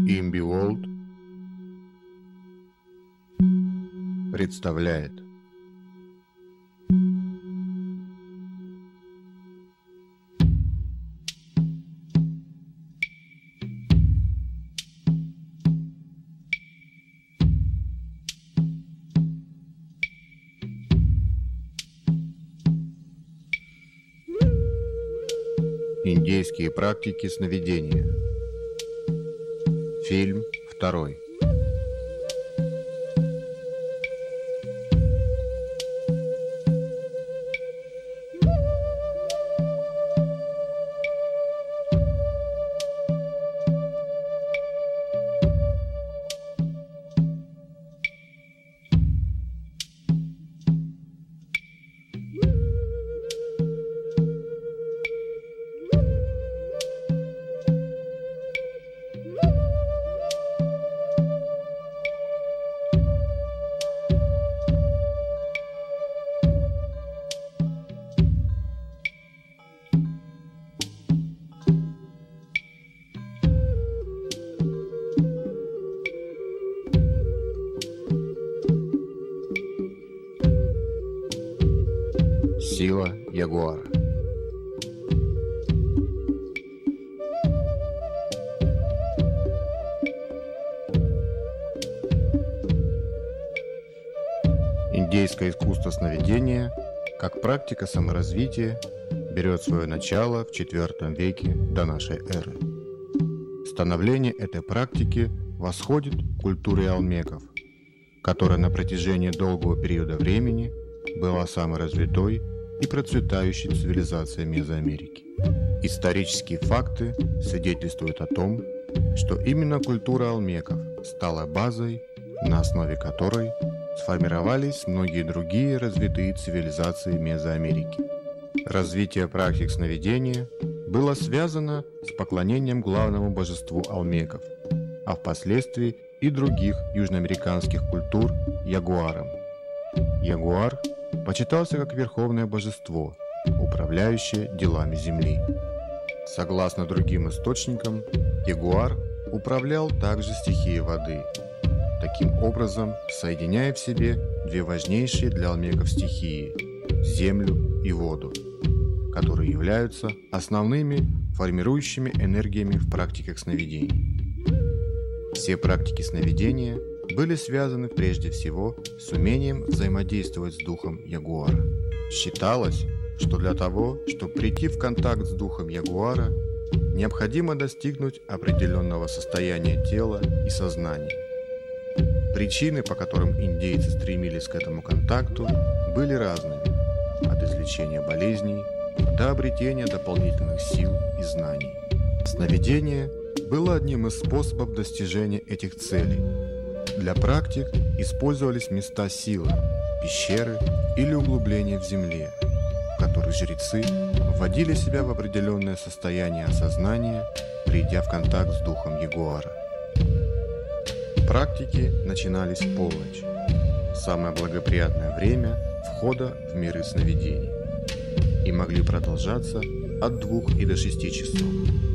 Imbi World представляет индейские практики сновидения. Фильм 2. Сила ягуара. Индейское искусство сновидения, как практика саморазвития, берет свое начало в IV веке до нашей эры. Становление этой практики восходит к культуре олмеков, которая на протяжении долгого периода времени была самой развитой и процветающей цивилизацией Мезоамерики. Исторические факты свидетельствуют о том, что именно культура олмеков стала базой, на основе которой сформировались многие другие развитые цивилизации Мезоамерики. Развитие практик сновидения было связано с поклонением главному божеству олмеков, а впоследствии и других южноамериканских культур – ягуарам. Ягуар почитался как верховное божество, управляющее делами земли. Согласно другим источникам, ягуар управлял также стихией воды, таким образом соединяя в себе две важнейшие для олмеков стихии – землю и воду, которые являются основными формирующими энергиями в практиках сновидений. Все практики сновидения были связаны прежде всего с умением взаимодействовать с духом ягуара. Считалось, что для того, чтобы прийти в контакт с духом ягуара, необходимо достигнуть определенного состояния тела и сознания. Причины, по которым индейцы стремились к этому контакту, были разными, от излечения болезней до обретения дополнительных сил и знаний. Сновидение было одним из способов достижения этих целей. Для практик использовались места силы, пещеры или углубления в земле, в которых жрецы вводили себя в определенное состояние осознания, придя в контакт с духом ягуара. Практики начинались в полночь, самое благоприятное время входа в миры сновидений, и могли продолжаться от 2 и до 6 часов.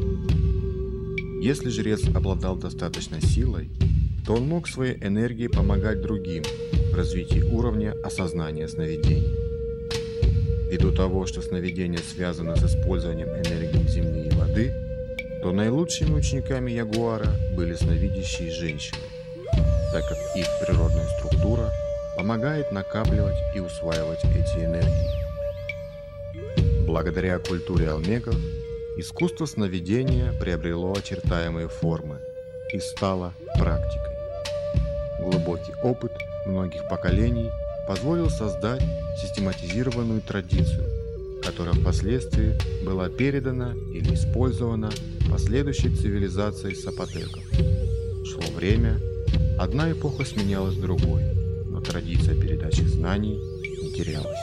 Если жрец обладал достаточной силой, то он мог своей энергией помогать другим в развитии уровня осознания сновидений. Ввиду того, что сновидение связано с использованием энергии земли и воды, то наилучшими учениками ягуара были сновидящие женщины, так как их природная структура помогает накапливать и усваивать эти энергии. Благодаря культуре олмеков искусство сновидения приобрело очертаемые формы и стало практикой. Глубокий опыт многих поколений позволил создать систематизированную традицию, которая впоследствии была передана или использована последующей цивилизацией сапотеков. Шло время, одна эпоха сменялась другой, но традиция передачи знаний не терялась.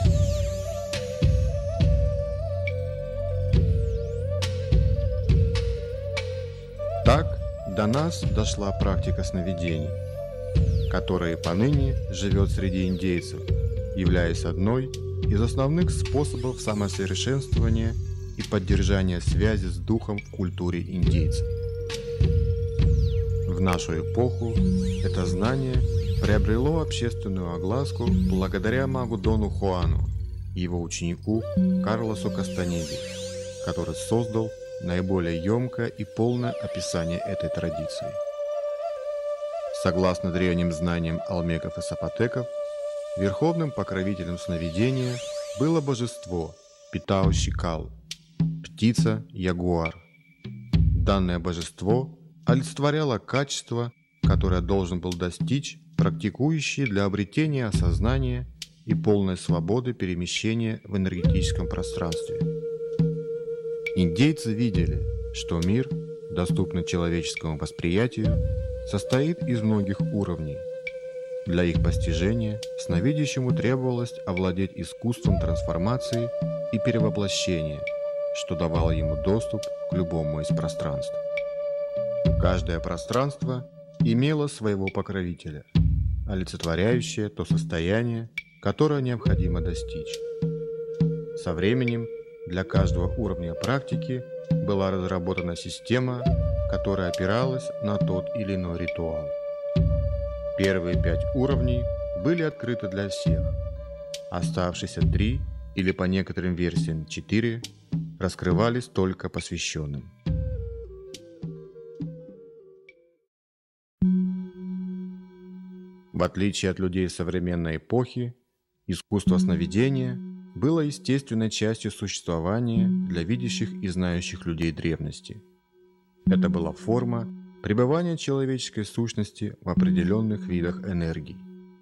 Так до нас дошла практика сновидений, которая поныне живет среди индейцев, являясь одной из основных способов самосовершенствования и поддержания связи с духом в культуре индейцев. В В нашу эпоху это знание приобрело общественную огласку благодаря магу Дону Хуану и его ученику Карлосу Кастанеде, который создал наиболее емкое и полное описание этой традиции. Согласно древним знаниям олмеков и сапотеков, верховным покровителем сновидения было божество Питау-Щикал, птица-ягуар. Данное божество олицетворяло качество, которое должен был достичь практикующий для обретения осознания и полной свободы перемещения в энергетическом пространстве. Индейцы видели, что мир, доступный человеческому восприятию, состоит из многих уровней. Для их постижения сновидящему требовалось овладеть искусством трансформации и перевоплощения, что давало ему доступ к любому из пространств. Каждое пространство имело своего покровителя, олицетворяющее то состояние, которое необходимо достичь. Со временем для каждого уровня практики была разработана система, которая опиралась на тот или иной ритуал. Первые 5 уровней были открыты для всех. Оставшиеся 3, или по некоторым версиям 4, раскрывались только посвященным. В отличие от людей современной эпохи, искусство сновидения было естественной частью существования для видящих и знающих людей древности. Это была форма пребывания человеческой сущности в определенных видах энергий.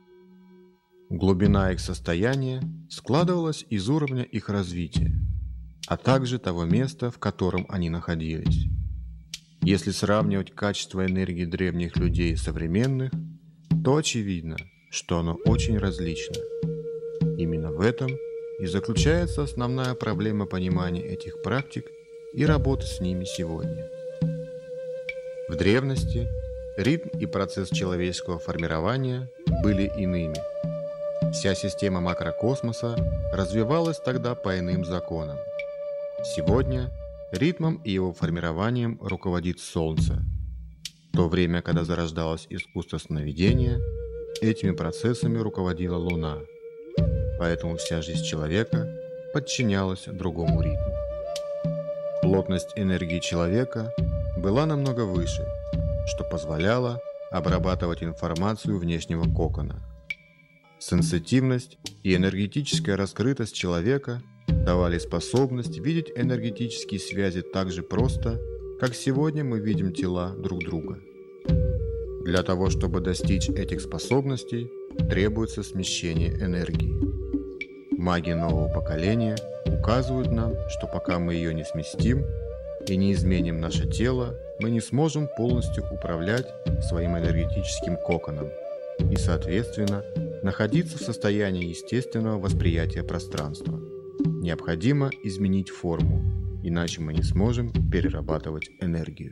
Глубина их состояния складывалась из уровня их развития, а также того места, в котором они находились. Если сравнивать качество энергии древних людей и современных, то очевидно, что оно очень различно. Именно в этом и заключается основная проблема понимания этих практик и работы с ними сегодня. В древности ритм и процесс человеческого формирования были иными. Вся система макрокосмоса развивалась тогда по иным законам. Сегодня ритмом и его формированием руководит Солнце. В то время, когда зарождалось искусство сновидения, этими процессами руководила Луна. Поэтому вся жизнь человека подчинялась другому ритму. Плотность энергии человека была намного выше, что позволяло обрабатывать информацию внешнего кокона. Сенситивность и энергетическая раскрытость человека давали способность видеть энергетические связи так же просто, как сегодня мы видим тела друг друга. Для того, чтобы достичь этих способностей, требуется смещение энергии. Маги нового поколения указывают нам, что пока мы ее не сместим и не изменим наше тело, мы не сможем полностью управлять своим энергетическим коконом и, соответственно, находиться в состоянии естественного восприятия пространства. Необходимо изменить форму, иначе мы не сможем перерабатывать энергию.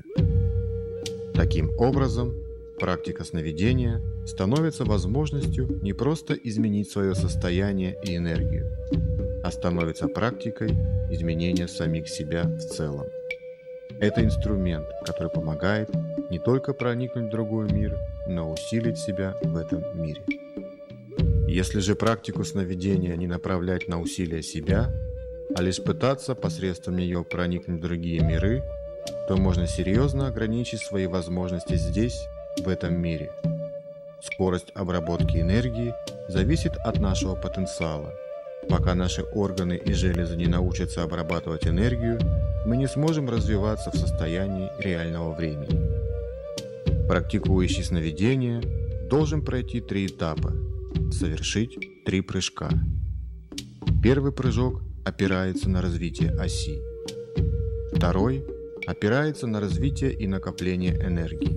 Таким образом, практика сновидения становится возможностью не просто изменить свое состояние и энергию, а становится практикой изменения самих себя в целом. Это инструмент, который помогает не только проникнуть в другой мир, но усилить себя в этом мире. Если же практику сновидения не направлять на усилие себя, а лишь пытаться посредством нее проникнуть в другие миры, то можно серьезно ограничить свои возможности здесь, в этом мире. Скорость обработки энергии зависит от нашего потенциала. Пока наши органы и железы не научатся обрабатывать энергию, мы не сможем развиваться в состоянии реального времени. Практикующий сновидение должен пройти 3 этапа, совершить 3 прыжка. Первый прыжок опирается на развитие оси. Второй опирается на развитие и накопление энергии.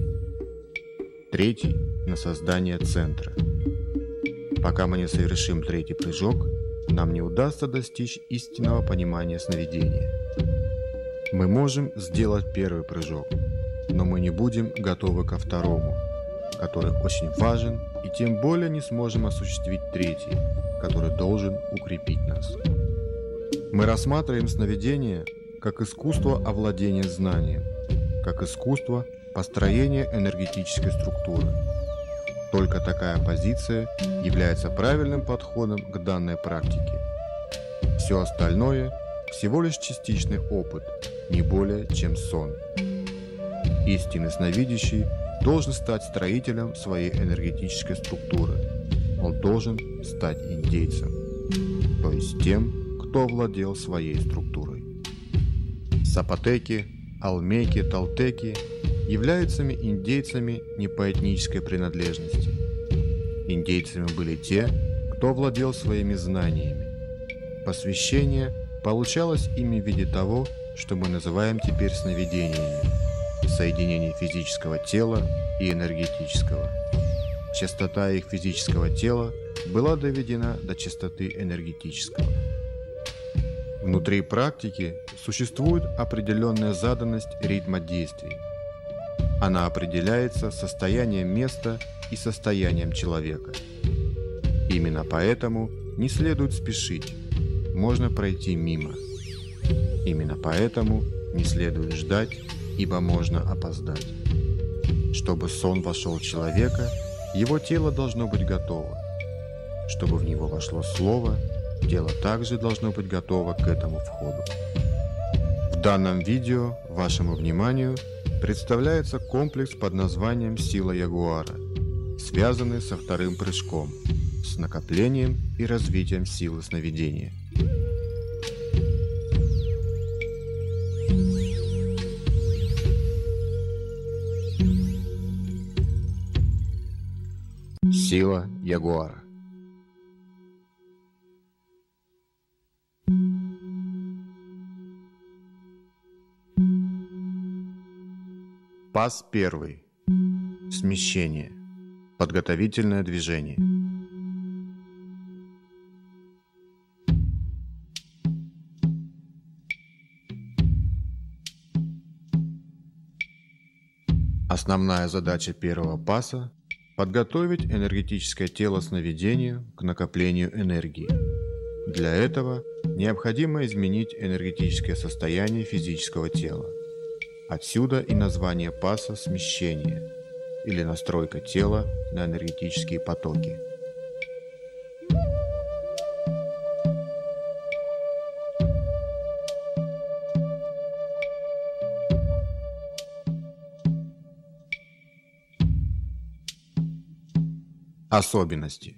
Третий – на создание центра. Пока мы не совершим 3-й прыжок, нам не удастся достичь истинного понимания сновидения. Мы можем сделать 1-й прыжок, но мы не будем готовы ко 2-му, который очень важен, и тем более не сможем осуществить 3-й, который должен укрепить нас. Мы рассматриваем сновидение как искусство овладения знанием, как искусство построение энергетической структуры. Только такая позиция является правильным подходом к данной практике. Все остальное – всего лишь частичный опыт, не более чем сон. Истинный сновидящий должен стать строителем своей энергетической структуры. Он должен стать индейцем, то есть тем, кто овладел своей структурой. Сапотеки, алмеки, толтеки являются индейцами не по этнической принадлежности. Индейцами были те, кто владел своими знаниями. Посвящение получалось ими в виде того, что мы называем теперь сновидениями, соединение физического тела и энергетического. Частота их физического тела была доведена до частоты энергетического. Внутри практики существует определенная заданность ритма действий. Она определяется состоянием места и состоянием человека. Именно поэтому не следует спешить, можно пройти мимо. Именно поэтому не следует ждать, ибо можно опоздать. Чтобы сон вошел в человека, его тело должно быть готово. Чтобы в него вошло слово, тело также должно быть готово к этому входу. В данном видео вашему вниманию представляется комплекс под названием «Сила Ягуара», связанный со вторым прыжком, с накоплением и развитием силы сновидения. Сила Ягуара. Пас 1. Смещение. Подготовительное движение. Основная задача первого паса – подготовить энергетическое тело сновидению к накоплению энергии. Для этого необходимо изменить энергетическое состояние физического тела. Отсюда и название паса «смещение» или настройка тела на энергетические потоки. Особенности.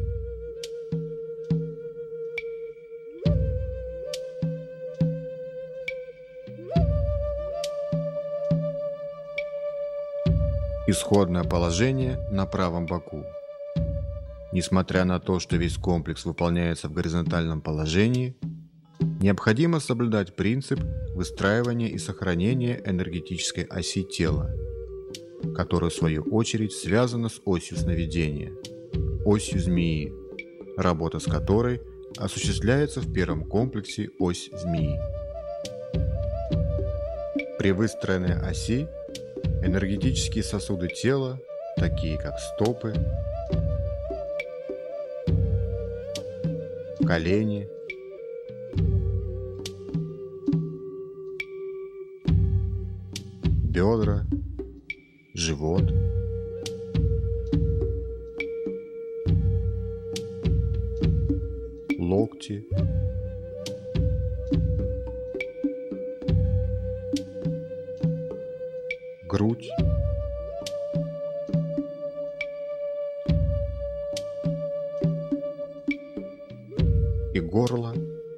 Исходное положение на правом боку. Несмотря на то, что весь комплекс выполняется в горизонтальном положении, необходимо соблюдать принцип выстраивания и сохранения энергетической оси тела, которая в свою очередь связана с осью сновидения, осью змеи, работа с которой осуществляется в первом комплексе ось змеи. При выстроенной оси энергетические сосуды тела, такие как стопы, колени, бедра, живот, локти, грудь, и горло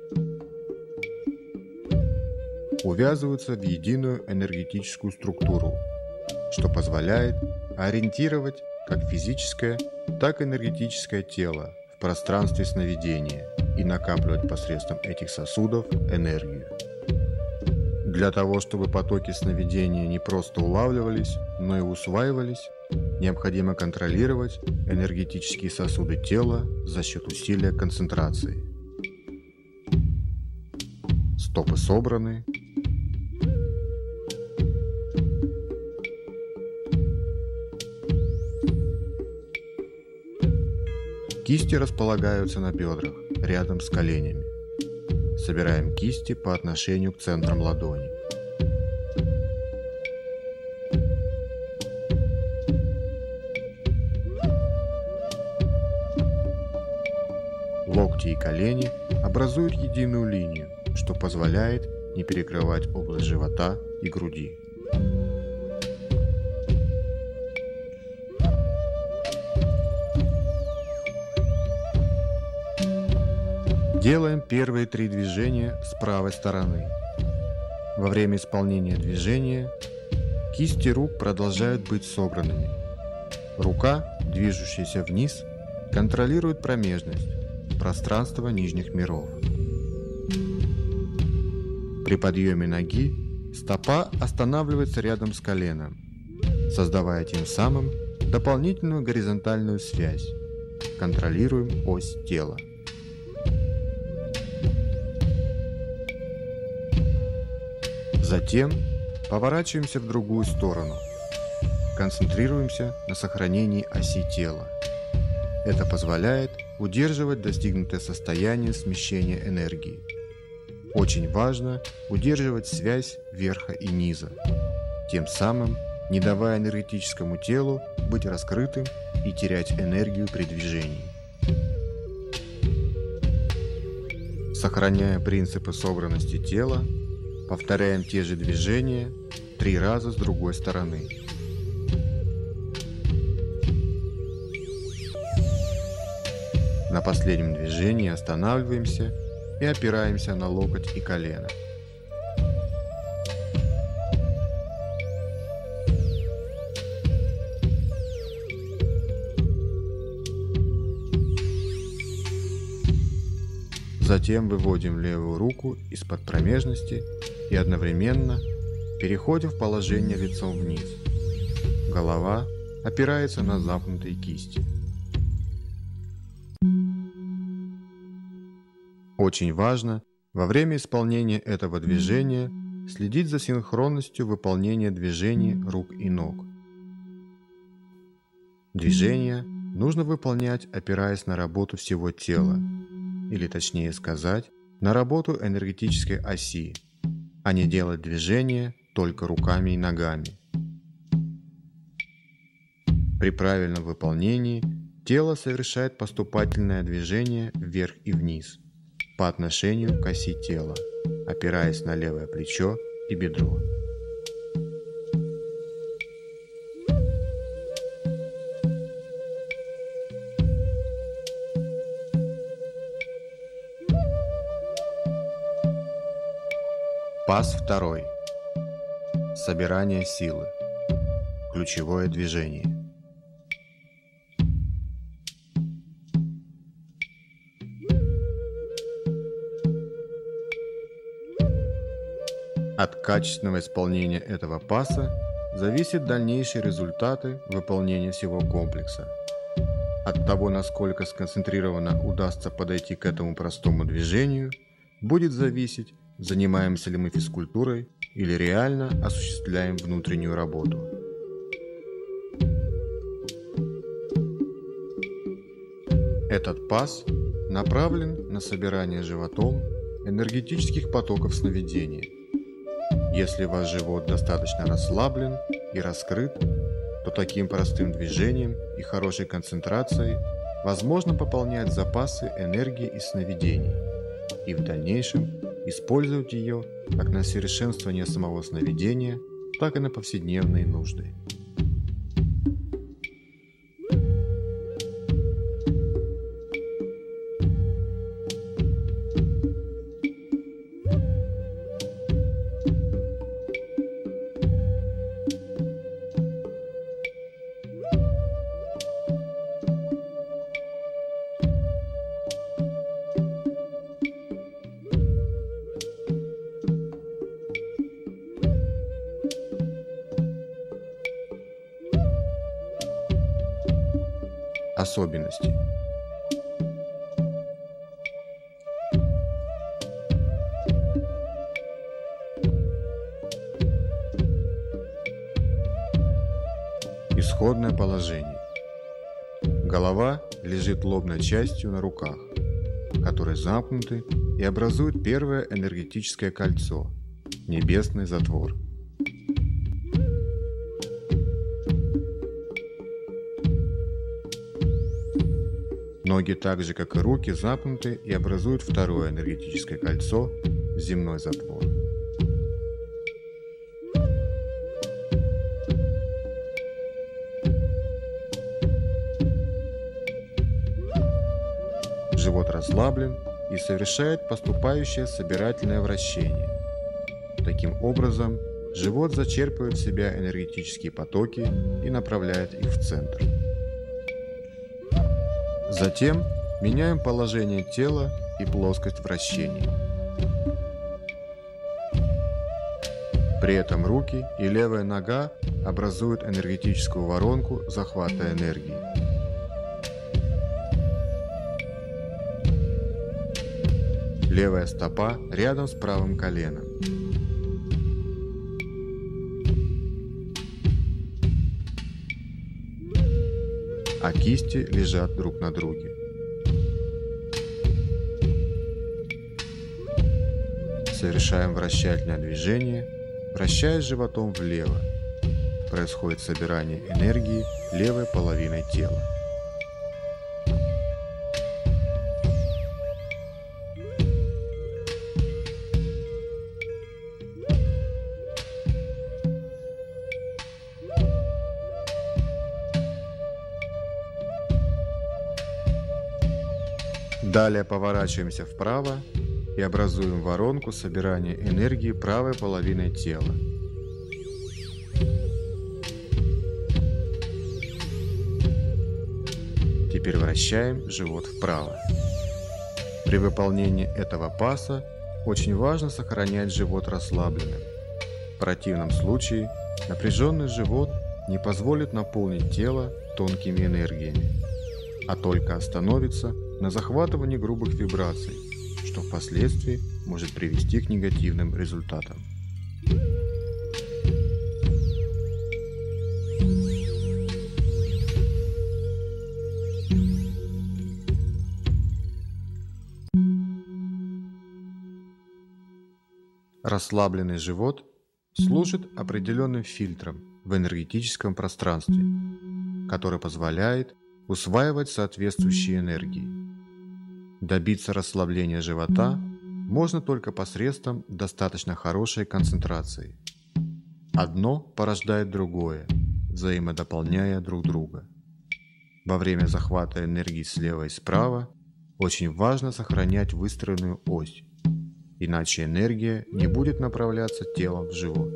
увязываются в единую энергетическую структуру, что позволяет ориентировать как физическое, так и энергетическое тело в пространстве сновидения и накапливать посредством этих сосудов энергию. Для того, чтобы потоки сновидения не просто улавливались, но и усваивались, необходимо контролировать энергетические сосуды тела за счет усилия концентрации. Стопы собраны. Кисти располагаются на бедрах, рядом с коленями. Собираем кисти по отношению к центрам ладони. локти и колени образуют единую линию, что позволяет не перекрывать область живота и груди. Делаем первые 3 движения с правой стороны. Во время исполнения движения кисти рук продолжают быть собранными. Рука, движущаяся вниз, контролирует промежность, пространство нижних миров. При подъеме ноги стопа останавливается рядом с коленом, создавая тем самым дополнительную горизонтальную связь. Контролируем ось тела. Затем поворачиваемся в другую сторону. Концентрируемся на сохранении оси тела. Это позволяет удерживать достигнутое состояние смещения энергии. Очень важно удерживать связь верха и низа, тем самым не давая энергетическому телу быть раскрытым и терять энергию при движении. Сохраняя принципы собранности тела, повторяем те же движения 3 раза с другой стороны. На последнем движении останавливаемся и опираемся на локоть и колено. Затем выводим левую руку из-под промежности и одновременно переходим в положение лицом вниз. Голова опирается на замкнутые кисти. Очень важно во время исполнения этого движения следить за синхронностью выполнения движений рук и ног. Движения нужно выполнять, опираясь на работу всего тела, или точнее сказать, на работу энергетической оси, а не делать движения только руками и ногами. При правильном выполнении тело совершает поступательное движение вверх и вниз по отношению к оси тела, опираясь на левое плечо и бедро. Пас 2. Собирание силы. Ключевое движение. От качественного исполнения этого паса зависят дальнейшие результаты выполнения всего комплекса. От того, насколько сконцентрированно удастся подойти к этому простому движению, будет зависеть, занимаемся ли мы физкультурой или реально осуществляем внутреннюю работу. Этот пас направлен на собирание животом энергетических потоков сновидения. Если ваш живот достаточно расслаблен и раскрыт, то таким простым движением и хорошей концентрацией возможно пополнять запасы энергии из сновидений и в дальнейшем использовать ее как на совершенствование самого сновидения, так и на повседневные нужды. Особенности. Исходное положение. Голова лежит лобной частью на руках, которые замкнуты и образуют первое энергетическое кольцо – небесный затвор. Ноги, так же как и руки, запнуты и образуют второе энергетическое кольцо – земной затвор. Живот расслаблен и совершает поступающее собирательное вращение. Таким образом, живот зачерпывает в себя энергетические потоки и направляет их в центр. Затем меняем положение тела и плоскость вращения. При этом руки и левая нога образуют энергетическую воронку захвата энергии. Левая стопа рядом с правым коленом. А кисти лежат друг на друге. Совершаем вращательное движение, вращаясь животом влево. Происходит собирание энергии левой половиной тела. Далее поворачиваемся вправо и образуем воронку собирания энергии правой половиной тела. Теперь вращаем живот вправо. При выполнении этого паса очень важно сохранять живот расслабленным. В противном случае напряженный живот не позволит наполнить тело тонкими энергиями, а только остановится на захватывании грубых вибраций, что впоследствии может привести к негативным результатам. Расслабленный живот служит определенным фильтром в энергетическом пространстве, который позволяет усваивать соответствующие энергии. Добиться расслабления живота можно только посредством достаточно хорошей концентрации. Одно порождает другое, взаимодополняя друг друга. Во время захвата энергии слева и справа очень важно сохранять выстроенную ось, иначе энергия не будет направляться телом в живот.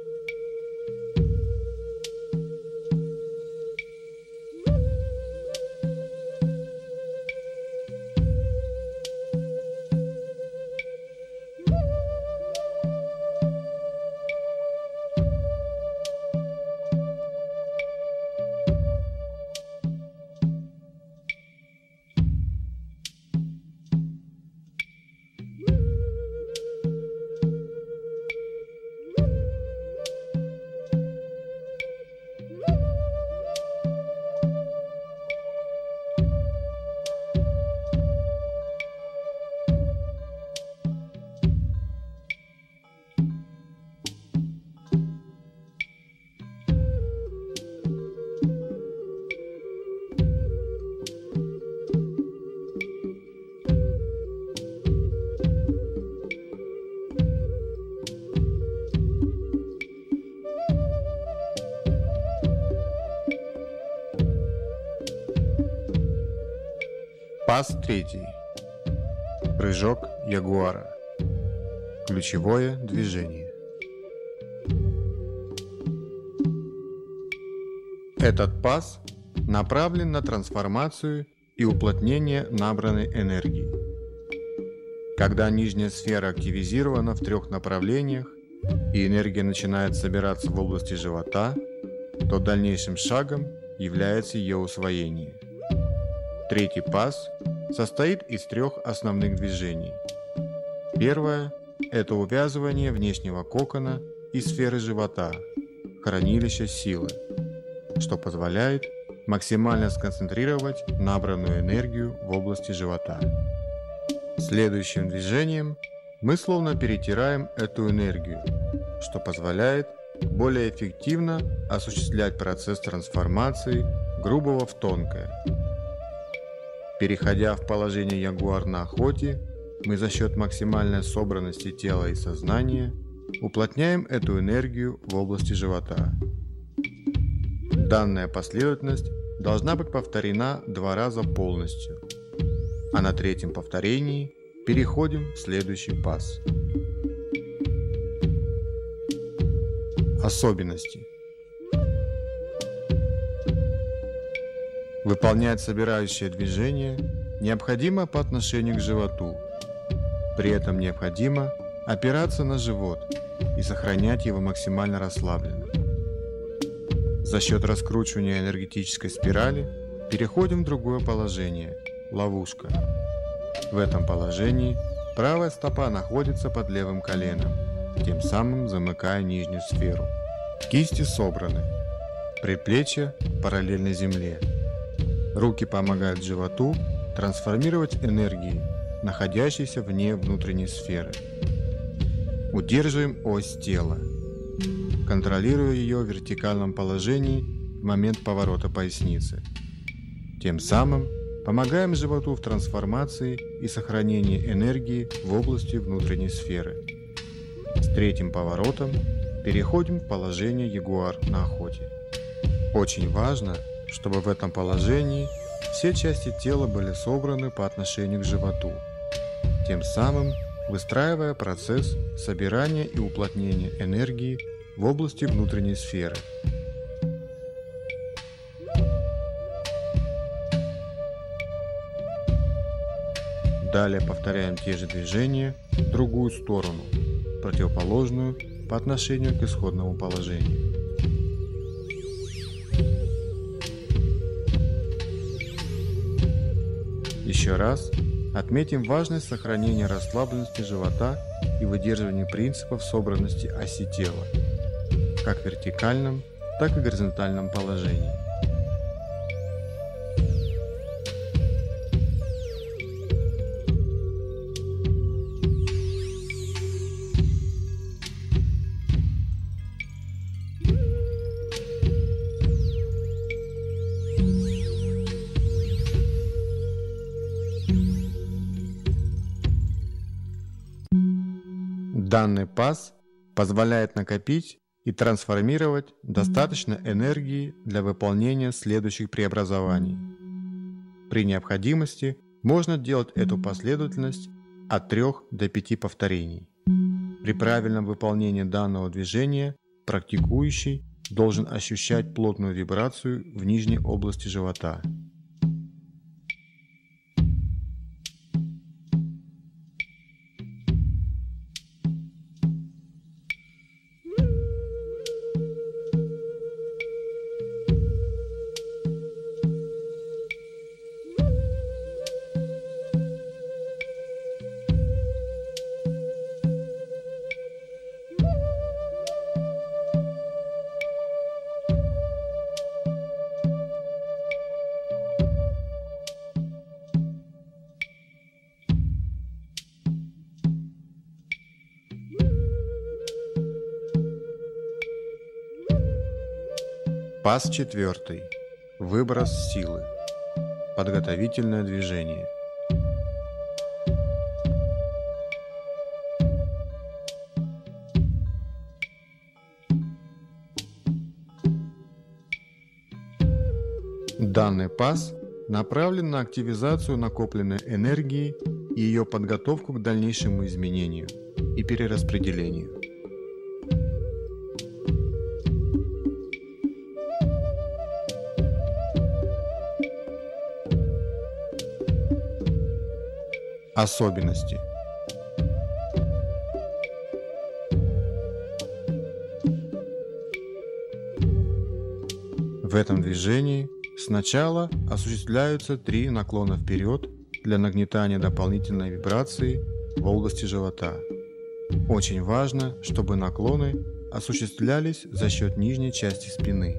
Пас третий. Прыжок ягуара. Ключевое движение. Этот пас направлен на трансформацию и уплотнение набранной энергии. Когда нижняя сфера активизирована в 3 направлениях и энергия начинает собираться в области живота, то дальнейшим шагом является ее усвоение. Третий пас состоит из 3 основных движений. Первое – это увязывание внешнего кокона и сферы живота, хранилища силы, что позволяет максимально сконцентрировать набранную энергию в области живота. Следующим движением мы словно перетираем эту энергию, что позволяет более эффективно осуществлять процесс трансформации грубого в тонкое. Переходя в положение ягуар на охоте, мы за счет максимальной собранности тела и сознания уплотняем эту энергию в области живота. Данная последовательность должна быть повторена 2 раза полностью, а на 3-м повторении переходим в следующий пас. Особенности. Выполнять собирающее движение необходимо по отношению к животу. При этом необходимо опираться на живот и сохранять его максимально расслабленным. За счет раскручивания энергетической спирали переходим в другое положение – ловушка. В этом положении правая стопа находится под левым коленом, тем самым замыкая нижнюю сферу. Кисти собраны, предплечья параллельно земле. Руки помогают животу трансформировать энергии, находящиеся вне внутренней сферы. Удерживаем ось тела, контролируя ее в вертикальном положении в момент поворота поясницы. Тем самым помогаем животу в трансформации и сохранении энергии в области внутренней сферы. С 3-м поворотом переходим в положение ягуар на охоте. Очень важно, чтобы в этом положении все части тела были собраны по отношению к животу, тем самым выстраивая процесс собирания и уплотнения энергии в области внутренней сферы. Далее повторяем те же движения в другую сторону, противоположную по отношению к исходному положению. Еще раз отметим важность сохранения расслабленности живота и выдерживания принципов собранности оси тела, как в вертикальном, так и горизонтальном положении. Данный пас позволяет накопить и трансформировать достаточно энергии для выполнения следующих преобразований. При необходимости можно делать эту последовательность от 3 до 5 повторений. При правильном выполнении данного движения практикующий должен ощущать плотную вибрацию в нижней области живота. Пас 4. Выброс силы. Подготовительное движение. Данный пас направлен на активизацию накопленной энергии и ее подготовку к дальнейшему изменению и перераспределению. Особенности. В этом движении сначала осуществляются 3 наклона вперед для нагнетания дополнительной вибрации в области живота. Очень важно, чтобы наклоны осуществлялись за счет нижней части спины.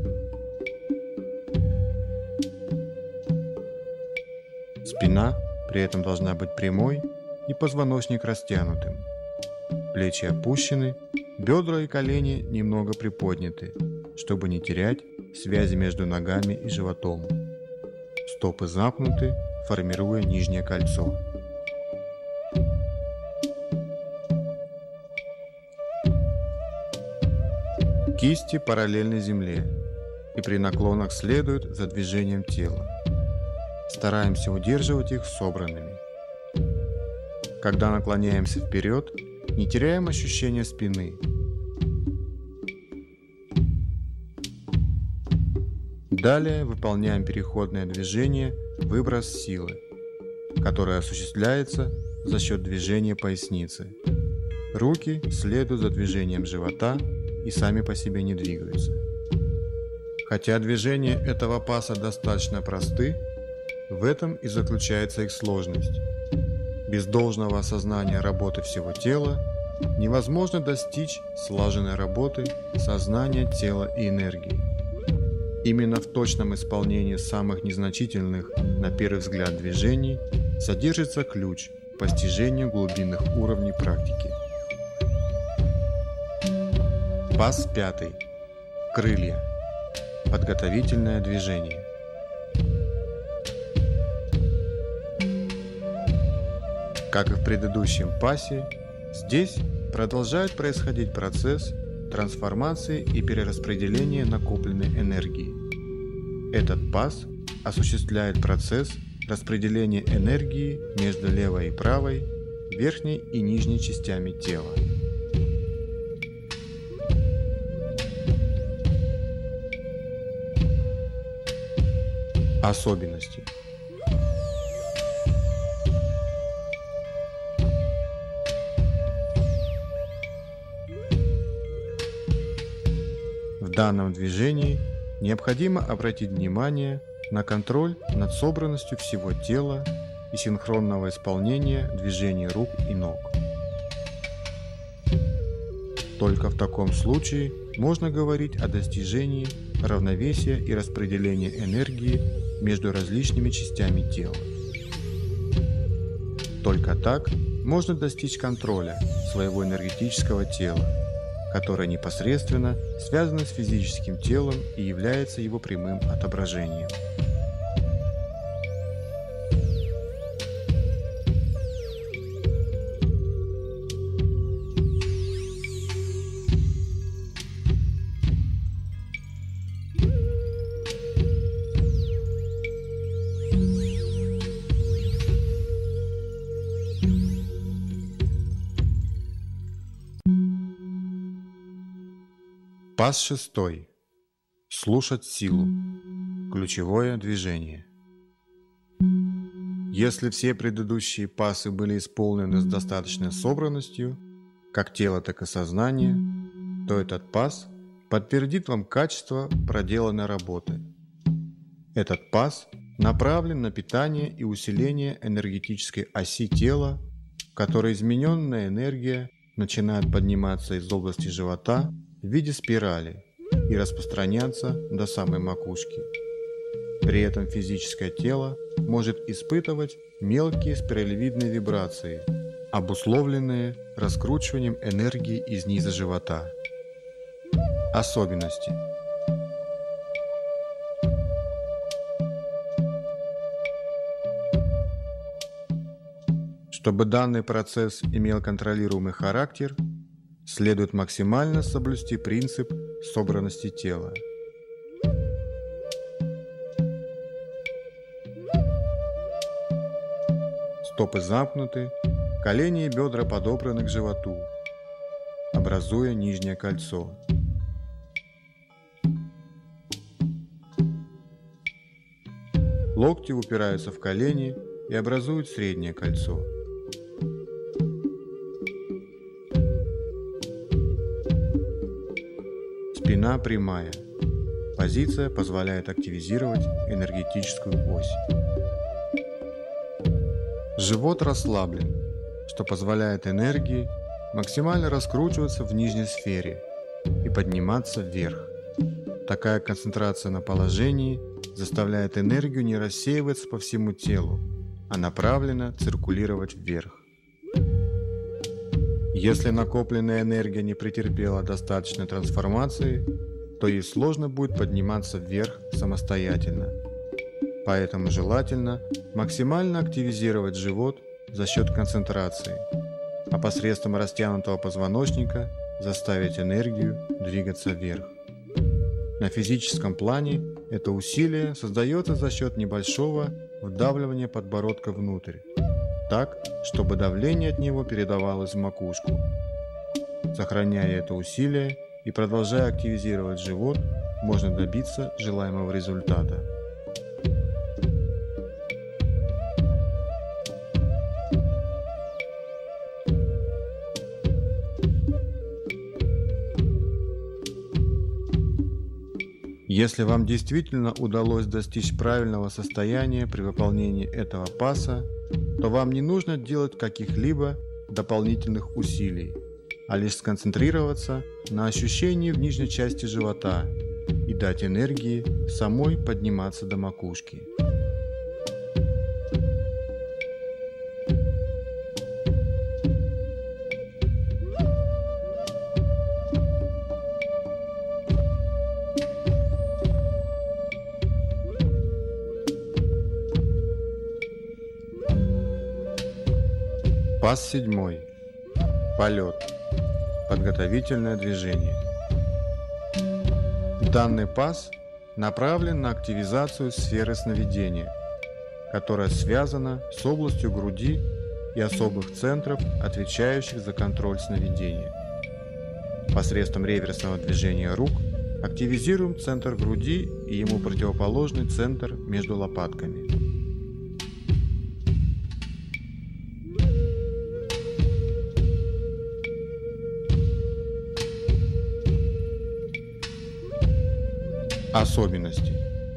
Спина при этом должна быть прямой и позвоночник растянутым. Плечи опущены, бедра и колени немного приподняты, чтобы не терять связи между ногами и животом. Стопы замкнуты, формируя нижнее кольцо. Кисти параллельны земле и при наклонах следуют за движением тела. Стараемся удерживать их собранными. Когда наклоняемся вперед, не теряем ощущение спины. Далее выполняем переходное движение «Выброс силы», которое осуществляется за счет движения поясницы. Руки следуют за движением живота и сами по себе не двигаются. Хотя движения этого паса достаточно просты, в этом и заключается их сложность. Без должного осознания работы всего тела невозможно достичь слаженной работы сознания, тела и энергии. Именно в точном исполнении самых незначительных, на первый взгляд, движений содержится ключ к постижению глубинных уровней практики. Пас 5. Крылья. Подготовительное движение. Как и в предыдущем пасе, здесь продолжает происходить процесс трансформации и перераспределения накопленной энергии. Этот пас осуществляет процесс распределения энергии между левой и правой, верхней и нижней частями тела. Особенности. В данном движении необходимо обратить внимание на контроль над собранностью всего тела и синхронного исполнения движений рук и ног. Только в таком случае можно говорить о достижении равновесия и распределения энергии между различными частями тела. Только так можно достичь контроля своего энергетического тела, которое непосредственно связано с физическим телом и является его прямым отображением. Пас 6. Слушать силу. Ключевое движение. Если все предыдущие пасы были исполнены с достаточной собранностью, как тело, так и сознание, то этот пас подтвердит вам качество проделанной работы. Этот пас направлен на питание и усиление энергетической оси тела, в которой измененная энергия начинает подниматься из области живота в виде спирали и распространяться до самой макушки. При этом физическое тело может испытывать мелкие спиралевидные вибрации, обусловленные раскручиванием энергии из низа живота. Особенности. Чтобы данный процесс имел контролируемый характер, следует максимально соблюсти принцип собранности тела. Стопы замкнуты, колени и бедра подобраны к животу, образуя нижнее кольцо. Локти упираются в колени и образуют среднее кольцо. Спина прямая. Позиция позволяет активизировать энергетическую ось. Живот расслаблен, что позволяет энергии максимально раскручиваться в нижней сфере и подниматься вверх. Такая концентрация на положении заставляет энергию не рассеиваться по всему телу, а направленно циркулировать вверх. Если накопленная энергия не претерпела достаточной трансформации, то ей сложно будет подниматься вверх самостоятельно. Поэтому желательно максимально активизировать живот за счет концентрации, а посредством растянутого позвоночника заставить энергию двигаться вверх. На физическом плане это усилие создается за счет небольшого вдавливания подбородка внутрь, так, чтобы давление от него передавалось в макушку. Сохраняя это усилие и продолжая активизировать живот, можно добиться желаемого результата. Если вам действительно удалось достичь правильного состояния при выполнении этого паса, то вам не нужно делать каких-либо дополнительных усилий, а лишь сконцентрироваться на ощущении в нижней части живота и дать энергии самой подниматься до макушки. Пас 7. Полет. Подготовительное движение. Данный пас направлен на активизацию сферы сновидения, которая связана с областью груди и особых центров, отвечающих за контроль сновидения. Посредством реверсного движения рук активизируем центр груди и ему противоположный центр между лопатками. Особенности.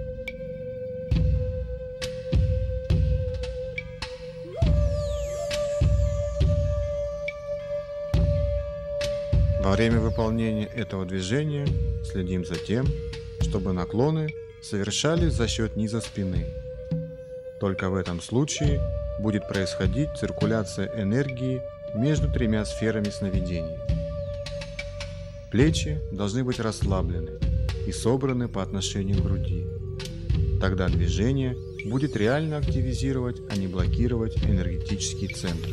Во время выполнения этого движения следим за тем, чтобы наклоны совершались за счет низа спины. Только в этом случае будет происходить циркуляция энергии между тремя сферами сновидения. Плечи должны быть расслаблены и собраны по отношению к груди. Тогда движение будет реально активизировать, а не блокировать энергетические центры.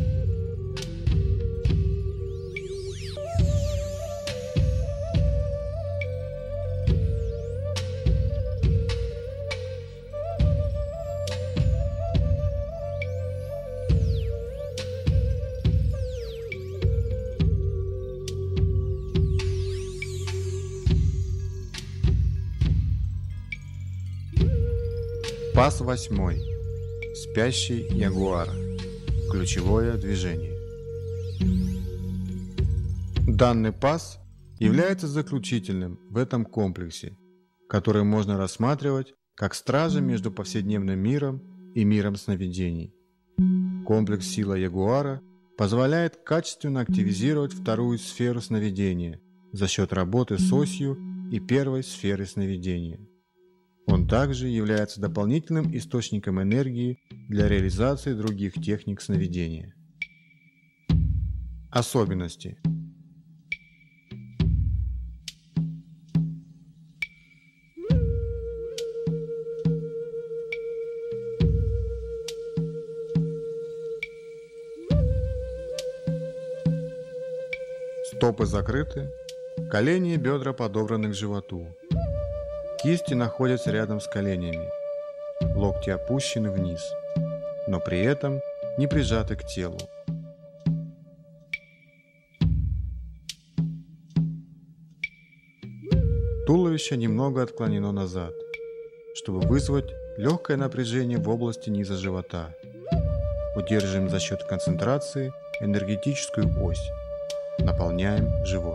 Пас 8. Спящий ягуар. Ключевое движение. Данный пас является заключительным в этом комплексе, который можно рассматривать как стража между повседневным миром и миром сновидений. Комплекс сила ягуара позволяет качественно активизировать вторую сферу сновидения за счет работы с осью и первой сферой сновидения. Он также является дополнительным источником энергии для реализации других техник сновидения. Особенности. Стопы закрыты, колени и бедра подобраны к животу. Кисти находятся рядом с коленями, локти опущены вниз, но при этом не прижаты к телу. Туловище немного отклонено назад, чтобы вызвать легкое напряжение в области низа живота. Удерживаем за счет концентрации энергетическую ось. Наполняем живот.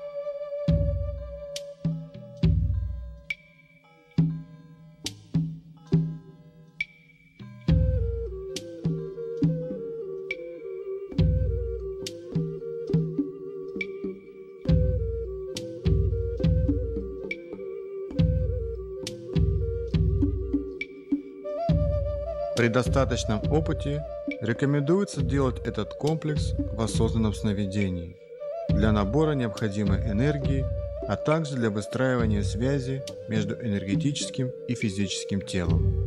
При достаточном опыте рекомендуется делать этот комплекс в осознанном сновидении для набора необходимой энергии, а также для выстраивания связи между энергетическим и физическим телом.